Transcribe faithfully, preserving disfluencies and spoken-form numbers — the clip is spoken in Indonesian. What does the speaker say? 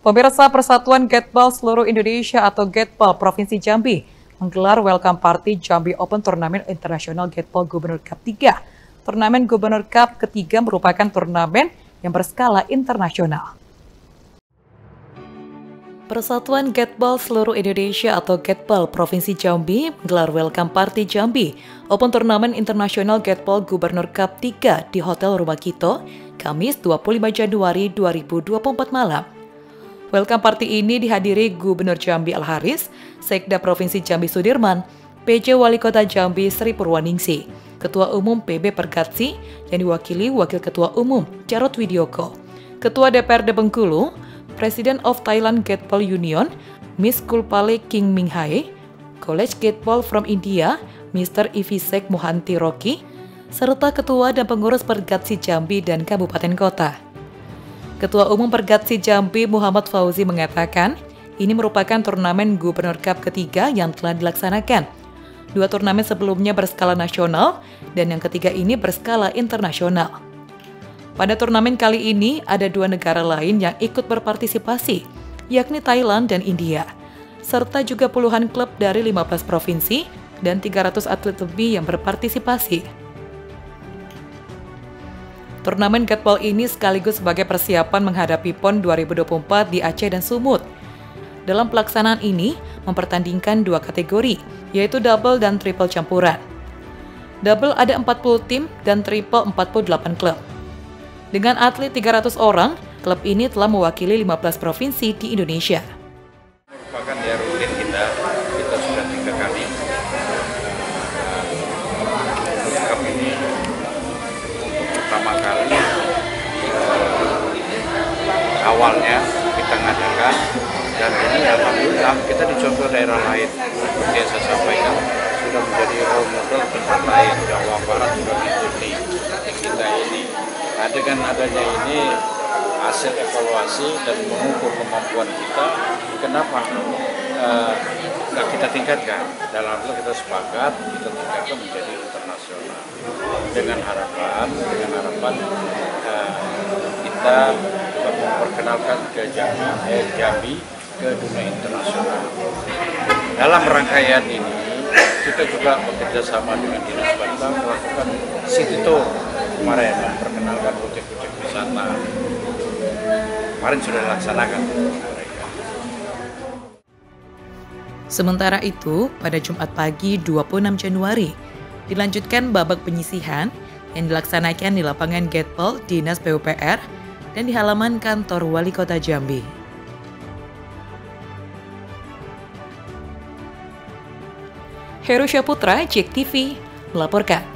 Pemirsa, Persatuan Gatball Seluruh Indonesia atau Gatball Provinsi Jambi menggelar Welcome Party Jambi Open Turnamen Internasional Gatball Gubernur Cup tiga. Turnamen Gubernur Cup ketiga merupakan turnamen yang berskala internasional. Persatuan Gatball Seluruh Indonesia atau Gatball Provinsi Jambi menggelar Welcome Party Jambi Open Turnamen Internasional Gatball Gubernur Cup tiga di Hotel Rumah Kito, Kamis dua puluh lima Januari dua ribu dua puluh empat malam. Welcome Party ini dihadiri Gubernur Jambi Al-Haris, Sekda Provinsi Jambi Sudirman, P J Wali Kota Jambi Sri Purwaningsi, Ketua Umum P B Perkatsi yang diwakili Wakil Ketua Umum Jarod Widyoko, Ketua D P R D Bengkulu, President of Thailand Gatball Union, Miss Kulpale King Minghai, College Gatball from India, Mister Ivisek Mohanty Rocky, serta Ketua dan Pengurus Pergatsi Jambi dan Kabupaten Kota. Ketua Umum Pergatsi Jambi Muhammad Fauzi mengatakan, ini merupakan turnamen Gubernur Cup ketiga yang telah dilaksanakan. Dua turnamen sebelumnya berskala nasional dan yang ketiga ini berskala internasional. Pada turnamen kali ini ada dua negara lain yang ikut berpartisipasi, yakni Thailand dan India, serta juga puluhan klub dari lima belas provinsi dan tiga ratus atlet lebih yang berpartisipasi. Turnamen Gatball ini sekaligus sebagai persiapan menghadapi P O N dua ribu dua puluh empat di Aceh dan Sumut. Dalam pelaksanaan ini, mempertandingkan dua kategori, yaitu double dan triple campuran. Double ada empat puluh tim dan triple empat puluh delapan klub. Dengan atlet tiga ratus orang, klub ini telah mewakili lima belas provinsi di Indonesia. Merupakan ya rutin kita, kita sudah tiga kali. Cup ini untuk pertama kali awalnya kita ngadakan dan ini alhamdulillah kita dicontoh daerah lain. Seperti yang saya sampaikan, sudah menjadi role model tempat lain. Jawa Barat sudah mengikuti kita ini. Nah, dengan adanya ini hasil evaluasi dan mengukur kemampuan kita, kenapa uh, kita tingkatkan? Dalam hal kita sepakat, kita tingkatkan menjadi internasional. Dengan harapan, dengan harapan uh, kita memperkenalkan ke Jambi, eh, Jambi ke dunia internasional. Dalam rangkaian ini, kita juga bekerja sama dengan Dinas Bantang melakukan city tour kemarin, memperkenalkan butik-butik wisata. Kemarin sudah dilaksanakan mereka. Sementara itu, pada Jumat pagi dua puluh enam Januari, dilanjutkan babak penyisihan yang dilaksanakan di lapangan Gatball Dinas P U P R dan di halaman kantor Wali Kota Jambi. Heru Syaputra, J E K T V, melaporkan.